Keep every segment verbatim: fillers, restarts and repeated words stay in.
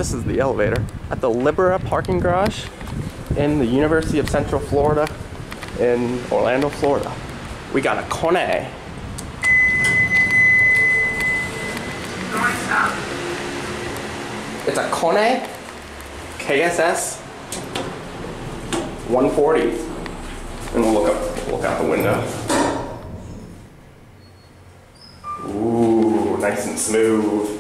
This is the elevator at the Libra parking garage in the University of Central Florida in Orlando, Florida. We got a Kone. It's a Kone K S S one forty. And we'll look up, look out the window. Ooh, nice and smooth.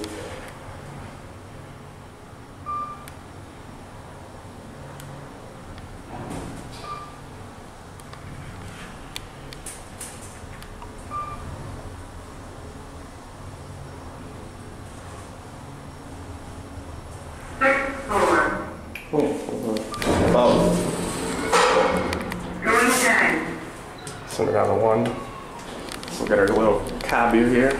Oh. Send it down to one. So we'll get our little cab view here.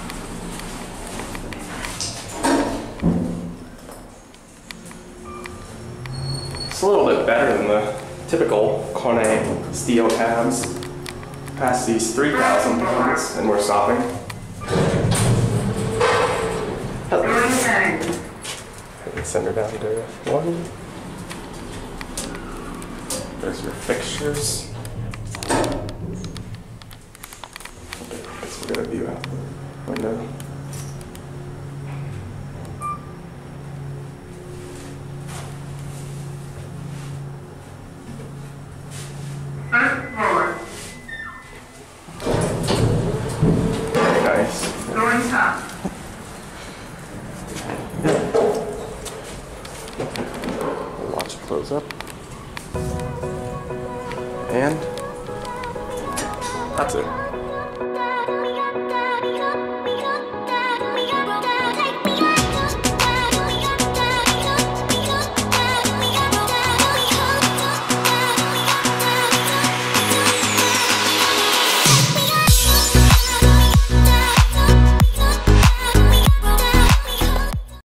It's a little bit better than the typical Kone steel cabs. Past these three thousand pounds, and we're stopping. Send her down to one. There's your fixtures. Let's get a view out the window. Very nice. Going top. Watch it close up. And that's it.